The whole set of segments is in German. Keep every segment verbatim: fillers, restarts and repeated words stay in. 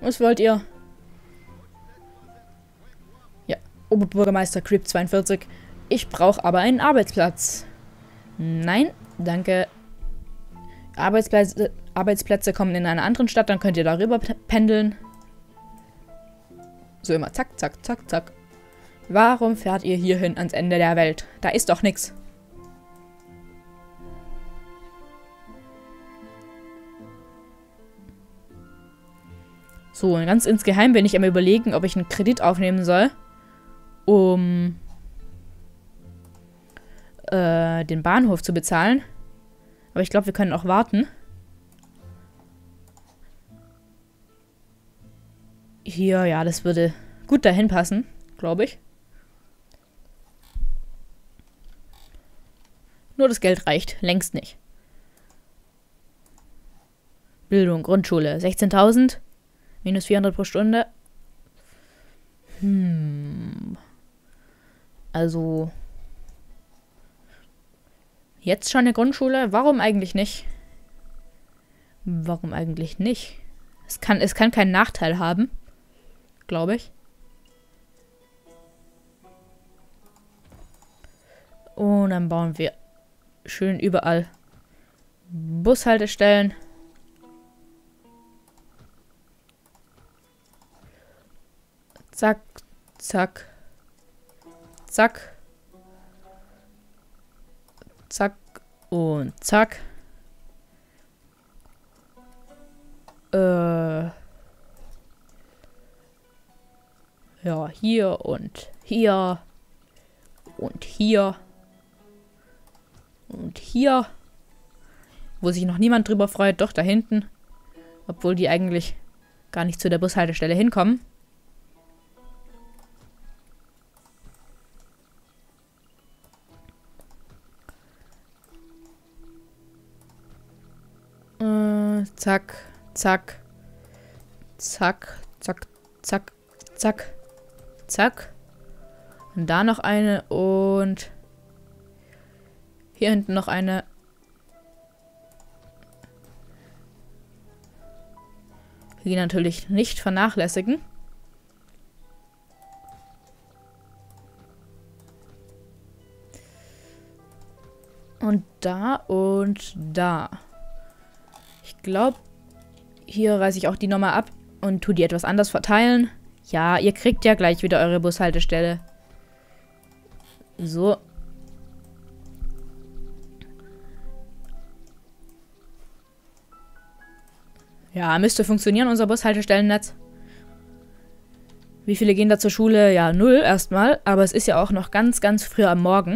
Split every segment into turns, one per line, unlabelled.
Was wollt ihr? Ja, Oberbürgermeister Creep zweiundvierzig. Ich brauche aber einen Arbeitsplatz. Nein, danke. Arbeitsplätze, Arbeitsplätze kommen in einer anderen Stadt, dann könnt ihr darüber pendeln. So immer zack, zack, zack, zack. Warum fährt ihr hierhin ans Ende der Welt? Da ist doch nichts. So, und ganz insgeheim bin ich am Überlegen, ob ich einen Kredit aufnehmen soll, um äh, den Bahnhof zu bezahlen. Aber ich glaube, wir können auch warten. Hier, ja, das würde gut dahin passen, glaube ich. Nur das Geld reicht längst nicht. Bildung, Grundschule, sechzehntausend. Minus vierhundert pro Stunde. Hm. Also. Jetzt schon eine Grundschule? Warum eigentlich nicht? Warum eigentlich nicht? Es kann, es kann keinen Nachteil haben. Glaube ich. Und dann bauen wir schön überall Bushaltestellen. Zack, zack, zack, zack und zack. Äh, ja, hier und hier und hier und hier. Wo sich noch niemand drüber freut, doch da hinten. Obwohl die eigentlich gar nicht zu der Bushaltestelle hinkommen. Zack, zack, zack, zack, zack, zack, zack. Und da noch eine und hier hinten noch eine. Die natürlich nicht vernachlässigen. Und da und da. Ich glaube, hier reiße ich auch die Nummer ab und tue die etwas anders verteilen. Ja, ihr kriegt ja gleich wieder eure Bushaltestelle. So. Ja, müsste funktionieren, unser Bushaltestellennetz. Wie viele gehen da zur Schule? Ja, null erstmal. Aber es ist ja auch noch ganz, ganz früh am Morgen.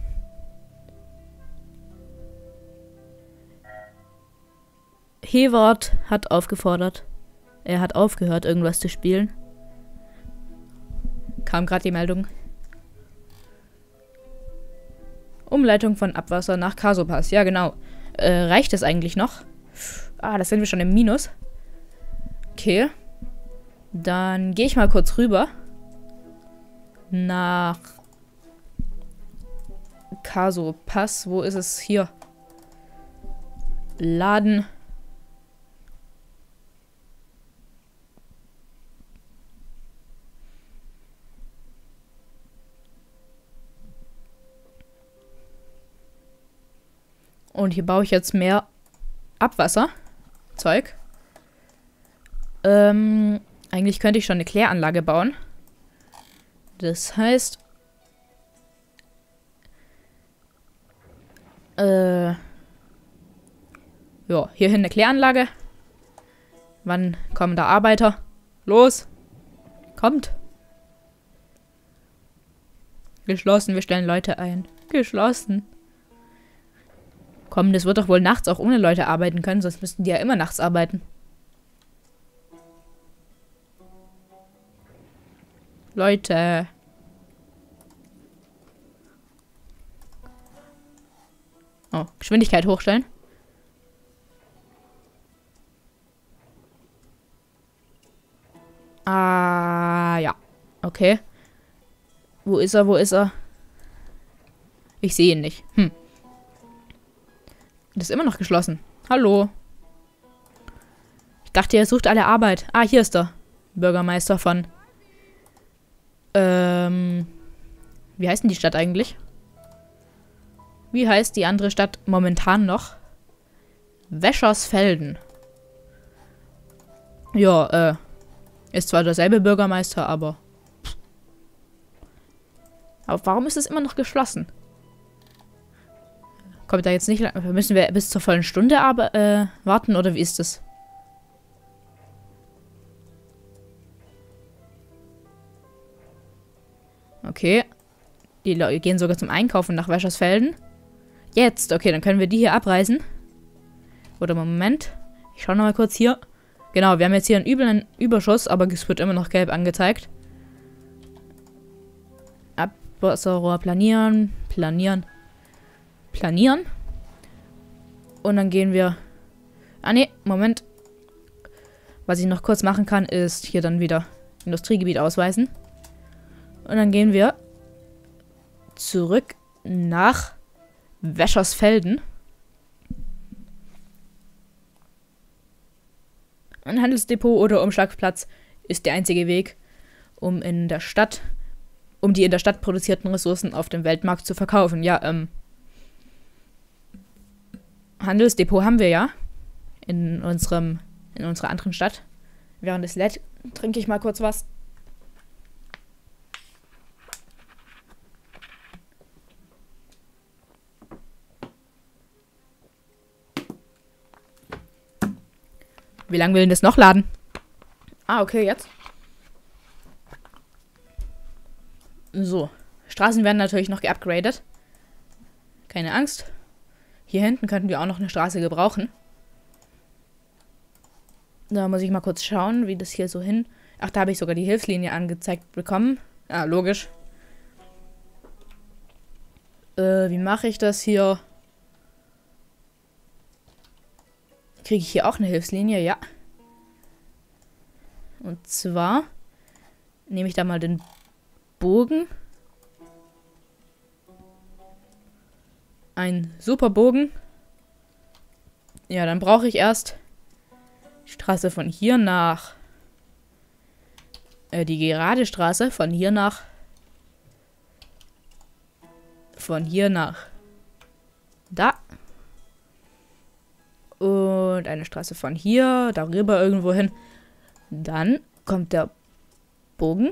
Hewart hat aufgefordert. Er hat aufgehört, irgendwas zu spielen. Kam gerade die Meldung. Umleitung von Abwasser nach Casopass. Ja, genau. Äh, reicht das eigentlich noch? Ah, das sind wir schon im Minus. Okay. Dann gehe ich mal kurz rüber. Nach Casopass. Wo ist es? Hier. Laden. Und hier baue ich jetzt mehr Abwasserzeug. Ähm, eigentlich könnte ich schon eine Kläranlage bauen. Das heißt... Äh... Ja, hierhin eine Kläranlage. Wann kommen da Arbeiter? Los! Kommt! Geschlossen, wir stellen Leute ein. Geschlossen. Komm, das wird doch wohl nachts auch ohne Leute arbeiten können, sonst müssten die ja immer nachts arbeiten. Leute. Oh, Geschwindigkeit hochstellen. Ah, ja. Okay. Wo ist er, wo ist er? Ich sehe ihn nicht. Hm. Das ist immer noch geschlossen. Hallo. Ich dachte, er sucht alle Arbeit. Ah, hier ist er. Bürgermeister von... Ähm... Wie heißt denn die Stadt eigentlich? Wie heißt die andere Stadt momentan noch? Wäschersfelden. Ja, äh... Ist zwar derselbe Bürgermeister, aber... Aber warum ist es immer noch geschlossen? Kommt da jetzt nicht... Müssen wir bis zur vollen Stunde aber, äh, warten, oder wie ist das? Okay. Die Leute gehen sogar zum Einkaufen nach Wäschersfelden. Jetzt, okay, dann können wir die hier abreißen. Oder Moment. Ich schaue nochmal kurz hier. Genau, wir haben jetzt hier einen üblen Überschuss, aber es wird immer noch gelb angezeigt. Abwasserrohr planieren, planieren, planieren. Und dann gehen wir... Ah ne, Moment. Was ich noch kurz machen kann, ist hier dann wieder Industriegebiet ausweisen. Und dann gehen wir zurück nach Wäschersfelden. Ein Handelsdepot oder Umschlagplatz ist der einzige Weg, um in der Stadt, um die in der Stadt produzierten Ressourcen auf dem Weltmarkt zu verkaufen. Ja, ähm, Handelsdepot haben wir ja in unserem, in unserer anderen Stadt. Während es lädt, trinke ich mal kurz was. Wie lange will denn das noch laden? Ah, okay, jetzt. So. Straßen werden natürlich noch geupgradet. Keine Angst. Hier hinten könnten wir auch noch eine Straße gebrauchen. Da muss ich mal kurz schauen, wie das hier so hin... Ach, da habe ich sogar die Hilfslinie angezeigt bekommen. Ah, logisch. Äh, wie mache ich das hier? Kriege ich hier auch eine Hilfslinie? Ja. Und zwar nehme ich da mal den Bogen. Ein super Bogen. Ja, dann brauche ich erst die Straße von hier nach... Äh, die gerade Straße von hier nach... Von hier nach... Da. Und eine Straße von hier, darüber irgendwo hin. Dann kommt der Bogen.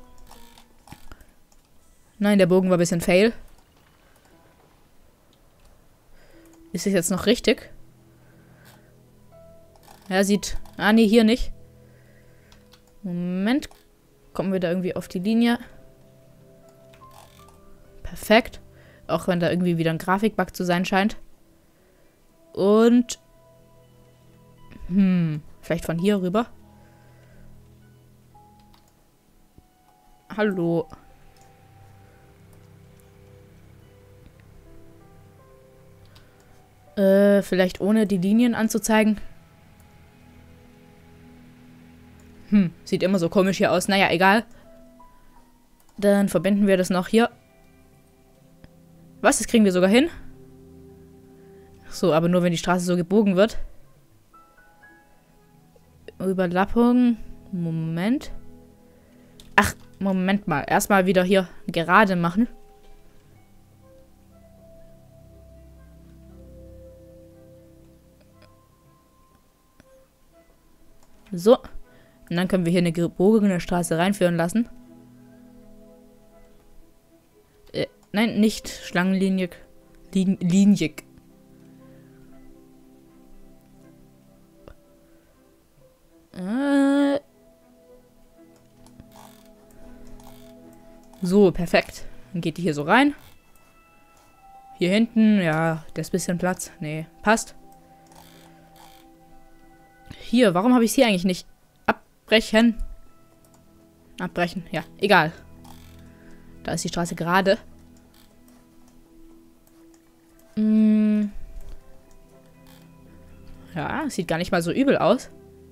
Nein, der Bogen war ein bisschen fail. Ist es jetzt noch richtig? Ja, sieht... Ah, nee, hier nicht. Moment. Kommen wir da irgendwie auf die Linie. Perfekt. Auch wenn da irgendwie wieder ein Grafikbug zu sein scheint. Und... Hm, vielleicht von hier rüber. Hallo. Äh, vielleicht ohne die Linien anzuzeigen. Hm, sieht immer so komisch hier aus. Naja, egal. Dann verbinden wir das noch hier. Was, das kriegen wir sogar hin? Ach so, aber nur wenn die Straße so gebogen wird. Überlappung. Moment. Ach, Moment mal. Erstmal wieder hier gerade machen. So. Und dann können wir hier eine gebogene Straße reinführen lassen. Äh, nein, nicht schlangenlinig. Lin linig. Äh. So, perfekt. Dann geht die hier so rein. Hier hinten, ja, da ist ein bisschen Platz. Nee, passt. Hier, warum habe ich es hier eigentlich nicht? Abbrechen. Abbrechen, ja, egal. Da ist die Straße gerade. Hm. Ja, sieht gar nicht mal so übel aus.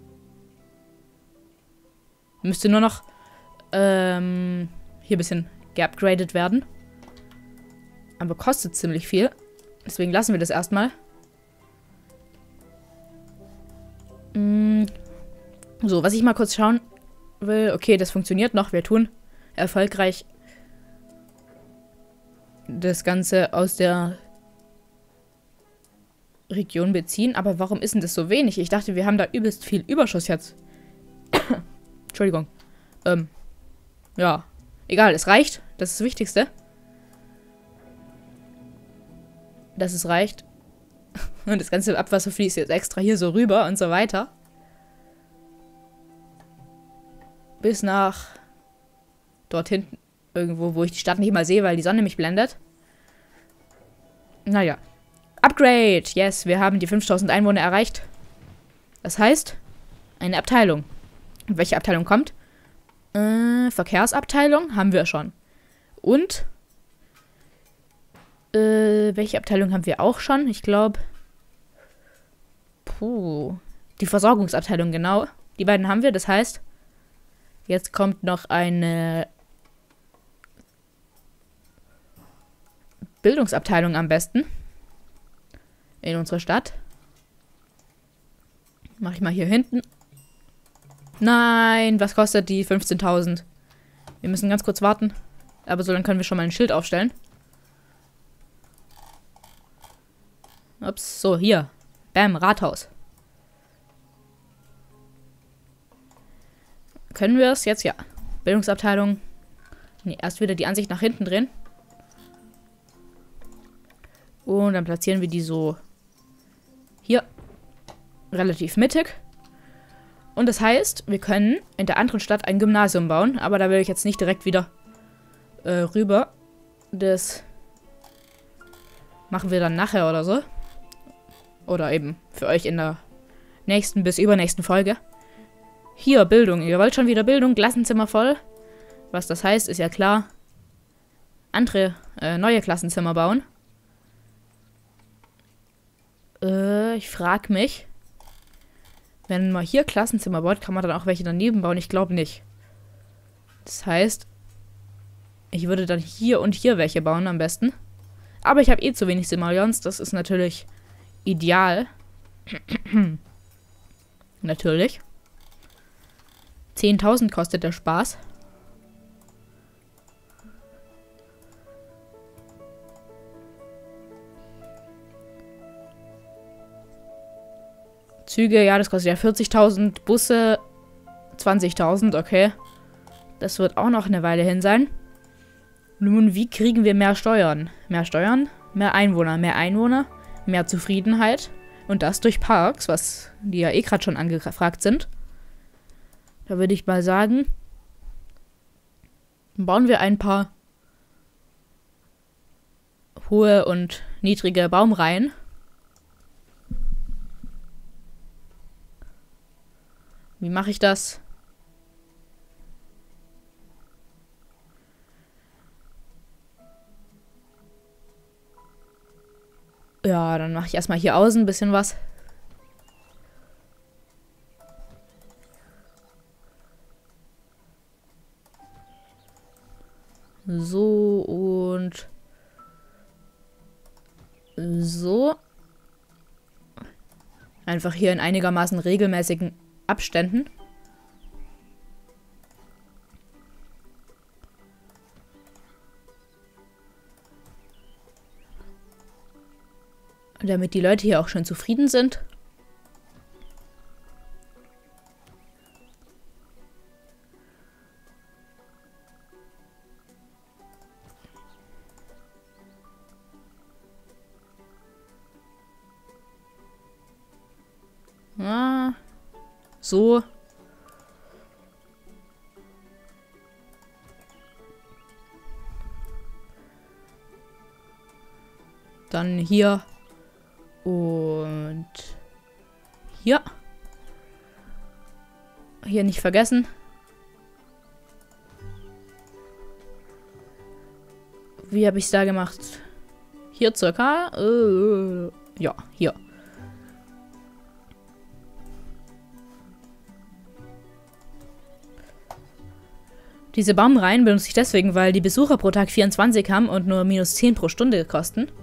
Müsste nur noch ähm, hier ein bisschen geupgradet werden. Aber kostet ziemlich viel. Deswegen lassen wir das erstmal. Mm. So, was ich mal kurz schauen. will. Okay, das funktioniert noch. Wir tun erfolgreich das Ganze aus der Region beziehen. Aber warum ist denn das so wenig? Ich dachte, wir haben da übelst viel Überschuss jetzt. Entschuldigung. Ähm, ja. Egal, es reicht. Das ist das Wichtigste. Dass es reicht. Und das ganze Abwasser fließt jetzt extra hier so rüber und so weiter. Bis nach dort hinten. Irgendwo, wo ich die Stadt nicht mal sehe, weil die Sonne mich blendet. Naja. Upgrade! Yes, wir haben die fünftausend Einwohner erreicht. Das heißt, eine Abteilung. Und welche Abteilung kommt? Äh, Verkehrsabteilung haben wir schon. Und äh, welche Abteilung haben wir auch schon? Ich glaube, puh, die Versorgungsabteilung, genau. Die beiden haben wir, das heißt, jetzt kommt noch eine Bildungsabteilung am besten in unserer Stadt. Mach ich mal hier hinten. Nein, was kostet die fünfzehntausend? Wir müssen ganz kurz warten. Aber so, dann können wir schon mal ein Schild aufstellen. Ups, so, hier. Bam, Rathaus. Können wir es jetzt? Ja. Bildungsabteilung. Nee, erst wieder die Ansicht nach hinten drehen. Und dann platzieren wir die so hier. Relativ mittig. Und das heißt, wir können in der anderen Stadt ein Gymnasium bauen. Aber da will ich jetzt nicht direkt wieder äh, rüber. Das machen wir dann nachher oder so. Oder eben für euch in der nächsten bis übernächsten Folge. Hier, Bildung. Ihr wollt schon wieder Bildung. Klassenzimmer voll. Was das heißt, ist ja klar. Andere, äh, neue Klassenzimmer bauen. Äh, ich frage mich. Wenn man hier Klassenzimmer baut, kann man dann auch welche daneben bauen? Ich glaube nicht. Das heißt, ich würde dann hier und hier welche bauen am besten. Aber ich habe eh zu wenig Simoleons. Das ist natürlich ideal. Natürlich. zehntausend kostet der Spaß. Züge, ja, das kostet ja vierzigtausend. Busse zwanzigtausend, okay. Das wird auch noch eine Weile hin sein. Nun, wie kriegen wir mehr Steuern? Mehr Steuern, mehr Einwohner. Mehr Einwohner, mehr Zufriedenheit. Und das durch Parks, was die ja eh gerade schon angefragt sind. Da würde ich mal sagen, bauen wir ein paar hohe und niedrige Baumreihen. Wie mache ich das? Ja, dann mache ich erstmal hier außen ein bisschen was. So und so. Einfach hier in einigermaßen regelmäßigen Abständen. Damit die Leute hier auch schon zufrieden sind. Ja, so. Dann hier. Und hier. Hier nicht vergessen. Wie habe ich es da gemacht? Hier circa. Äh, ja, hier. Diese Baumreihen benutze ich deswegen, weil die Besucher pro Tag vierundzwanzig haben und nur minus zehn pro Stunde kosten.